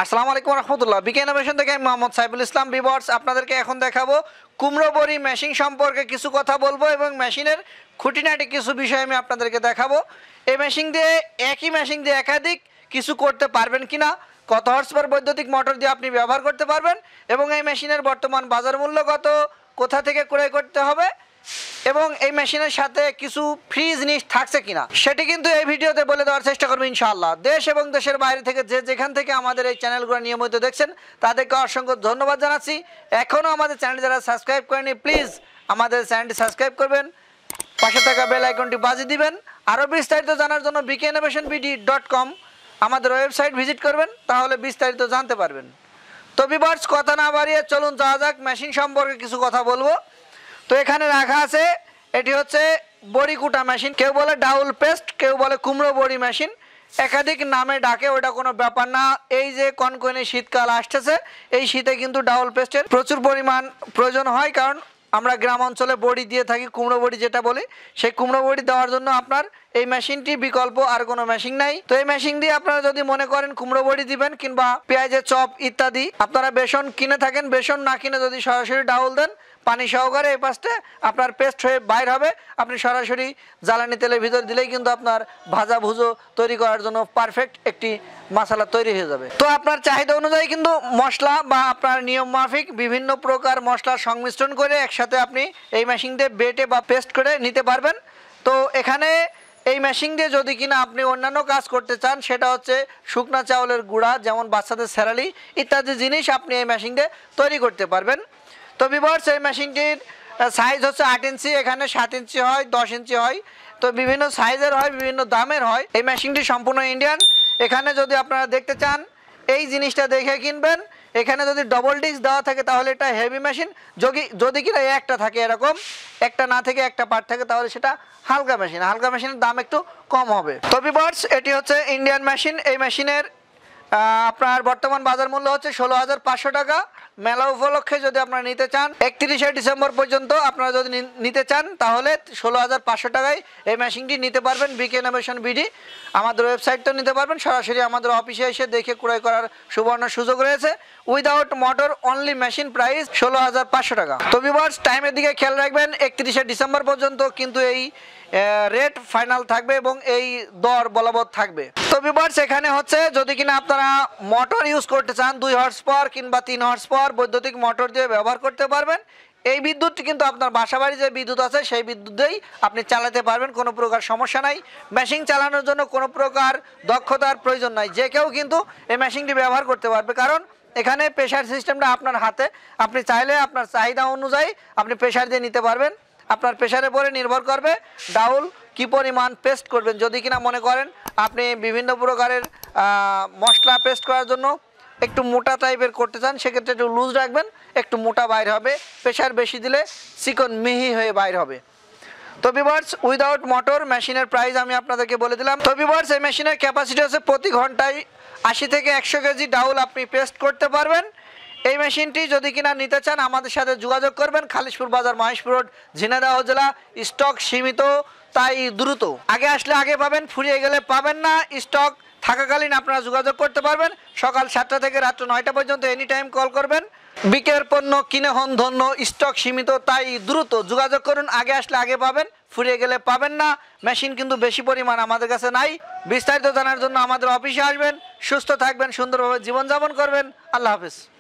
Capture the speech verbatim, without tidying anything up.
আসসালামু আলাইকুম রহমতুল্লাহ। বিকে ইনোভেশন থেকে আমি মোহাম্মদ সাইফুল ইসলাম। ভিউয়ার্স, আপনাদেরকে এখন দেখাবো কুমড়ো বড়ি মেশিন সম্পর্কে কিছু কথা বলবো এবং মেশিনের খুঁটিনাটি কিছু বিষয় আমি আপনাদেরকে দেখাবো। এই মেশিন দিয়ে একই মেশিন দিয়ে একাধিক কিছু করতে পারবেন কিনা, কত হর্স পাওয়ার বৈদ্যুতিক মোটর দিয়ে আপনি ব্যবহার করতে পারবেন এবং এই মেশিনের বর্তমান বাজার মূল্য কত, কোথা থেকে ক্রয় করতে হবে এবং এই মেশিনের সাথে কিছু ফ্রি জিনিস থাকছে কিনা সেটি কিন্তু এই ভিডিওতে বলে দেওয়ার চেষ্টা করবো ইনশাআল্লাহ। দেশ এবং দেশের বাইরে থেকে যে যেখান থেকে আমাদের এই চ্যানেলগুলো নিয়মিত দেখছেন তাদেরকে অসংখ্য ধন্যবাদ জানাচ্ছি। এখনও আমাদের চ্যানেল যারা সাবস্ক্রাইব করেনি প্লিজ আমাদের চ্যানেলটি সাবস্ক্রাইব করবেন, পাশে থাকা বেল আইকনটি বাজিয়ে দিবেন। আরও বিস্তারিত জানার জন্য BK innovation BD dot com আমাদের ওয়েবসাইট ভিজিট করবেন, তাহলে বিস্তারিত জানতে পারবেন। তো ভিউয়ার্স, কথা না বাড়িয়ে চলুন যাওয়া যাক, মেশিন সম্পর্কে কিছু কথা বলবো। তো এখানে রাখা আছে, এটি হচ্ছে বড়ি কুটা মেশিন, কেউ বলে ডাউল পেস্ট, কেউ বলে কুমড়ো বড়ি মেশিন, একাধিক নামে ডাকে, ওটা কোনো ব্যাপার না। এই যে কনকনে শীতকাল আসতেছে, এই শীতে কিন্তু ডাউল পেস্টের প্রচুর পরিমাণ প্রয়োজন হয়, কারণ আমরা গ্রাম অঞ্চলে বড়ি দিয়ে থাকি, কুমড়ো বড়ি যেটা বলি, সেই কুমড়ো বড়ি দেওয়ার জন্য আপনার এই মেশিনটি বিকল্প আর কোনো মেশিন নাই। তো এই মেশিন দিয়ে আপনারা যদি মনে করেন কুমড়ো বড়ি দিবেন কিংবা পেঁয়াজের চপ ইত্যাদি, আপনারা বেসন কিনে থাকেন, বেসন না কিনে যদি সরাসরি ডাউল দেন পানি সহকারে এই পাশে আপনার পেস্ট হয়ে বাইর হবে, আপনি সরাসরি জ্বালানি তেলের ভিতর দিলেই কিন্তু আপনার ভাজা ভুজো তৈরি করার জন্য পারফেক্ট একটি মশলা তৈরি হয়ে যাবে। তো আপনার চাহিদা অনুযায়ী কিন্তু মশলা বা আপনার নিয়ম মাফিক বিভিন্ন প্রকার মশলার সংমিশ্রণ করে একসাথে আপনি এই মেশিন দিয়ে বেটে বা পেস্ট করে নিতে পারবেন। তো এখানে এই মেশিন দিয়ে যদি কিনা আপনি অন্যান্য কাজ করতে চান, সেটা হচ্ছে শুকনা চাউলের গুঁড়া, যেমন বাচ্চাদের স্যালারি ইত্যাদি জিনিস আপনি এই মেশিন দিয়ে তৈরি করতে পারবেন। তো ভিউয়ার্স, এই মেশিনটির সাইজ হচ্ছে আট ইঞ্চি, এখানে সাত ইঞ্চি হয়, দশ ইঞ্চি হয়, তো বিভিন্ন সাইজের হয়, বিভিন্ন দামের হয়। এই মেশিনটি সম্পূর্ণ ইন্ডিয়ান। এখানে যদি আপনারা দেখতে চান এই জিনিসটা দেখে কিনবেন। এখানে যদি ডবল ডিস্ক দেওয়া থাকে তাহলে এটা হেভি মেশিন, যদি যদি কিনা একটা থাকে এরকম, একটা না থেকে একটা পার্ট থাকে তাহলে সেটা হালকা মেশিন। হালকা মেশিনের দাম একটু কম হবে। তো ভিউয়ার্স, এটি হচ্ছে ইন্ডিয়ান মেশিন। এই মেশিনের আপনার বর্তমান বাজার মূল্য হচ্ছে ষোলো হাজার পাঁচশো টাকা। মেলা উপলক্ষে যদি আপনারা নিতে চান, একত্রিশে ডিসেম্বর পর্যন্ত আপনারা যদি নিতে চান তাহলে ষোলো হাজার পাঁচশো টাকায় এই মেশিনটি নিতে পারবেন। বিকে ইনোভেশন বিডি আমাদের ওয়েবসাইট তো নিতে পারবেন, সরাসরি আমাদের অফিসে এসে দেখে ক্রয় করার সুবর্ণ সুযোগ রয়েছে। Without motor only machine price ষোলো হাজার পাঁচশো টাকা। তো ভিউয়ার্স, টাইমের দিকে খেয়াল রাখবেন, একত্রিশে ডিসেম্বর পর্যন্ত কিন্তু এই রেট ফাইনাল থাকবে এবং এই দর বলবৎ থাকবে। তো ভিউয়ার্স, এখানে হচ্ছে যদি কিনা আপনারা মোটর ইউজ করতে চান, দুই হর্স পাওয়ার কিংবা তিন হর্স পাওয়ার বৈদ্যুতিক মোটর দিয়ে ব্যবহার করতে পারবেন। এই বিদ্যুৎ কিন্তু আপনার বাসাবাড়ি যে বিদ্যুৎ আছে সেই বিদ্যুৎ দিয়েই আপনি চালাতে পারবেন, কোনো প্রকার সমস্যা নাই। মেশিন চালানোর জন্য কোনো প্রকার দক্ষতার প্রয়োজন নাই, যে কেউ কিন্তু এই মেশিনটি ব্যবহার করতে পারবে, কারণ এখানে প্রেশার সিস্টেমটা আপনার হাতে, আপনি চাইলে আপনার চাহিদা অনুযায়ী আপনি প্রেশার দিয়ে নিতে পারবেন। আপনার প্রেশারের উপরে নির্ভর করবে ডাউল কী পরিমাণ পেস্ট করবেন। যদি কিনা মনে করেন আপনি বিভিন্ন প্রকারের মশলা পেস্ট করার জন্য একটু মোটা টাইপের করতে চান, সেক্ষেত্রে একটু লুজ রাখবেন, একটু মোটা বাইর হবে। প্রেশার বেশি দিলে চিকন মিহি হয়ে বাইর হবে। তো ভিউয়ার্স, উইদাউট মোটর মেশিনের প্রাইস আমি আপনাদেরকে বলে দিলাম। তো ভিউয়ার্স, এই মেশিনের ক্যাপাসিটি হচ্ছে প্রতি ঘন্টায় আশি থেকে একশো কেজি ডাউল আপনি পেস্ট করতে পারবেন। এই মেশিনটি যদি কিনা নিতে চান আমাদের সাথে যোগাযোগ করবেন। খালিশপুর বাজার, মহেশপুর রোড, ঝিনাইদহ জেলা। স্টক সীমিত, তাই দ্রুত। আগে আসলে আগে পাবেন, ফুরিয়ে গেলে পাবেন না। স্টক থাকাকালীন আপনারা যোগাযোগ করতে পারবেন। সকাল সাতটা থেকে রাত্র নয়টা পর্যন্ত এনি টাইম কল করবেন। বিকের পণ্য কিনে হন ধন্য, স্টক সীমিত, তাই দ্রুত যোগাযোগ করুন। আগে আসলে আগে পাবেন, ফুরিয়ে গেলে পাবেন না। মেশিন কিন্তু বেশি পরিমাণ আমাদের কাছে নাই। বিস্তারিত জানার জন্য আমাদের অফিসে আসবেন। সুস্থ থাকবেন, সুন্দরভাবে জীবনযাপন করবেন। আল্লাহ হাফেজ।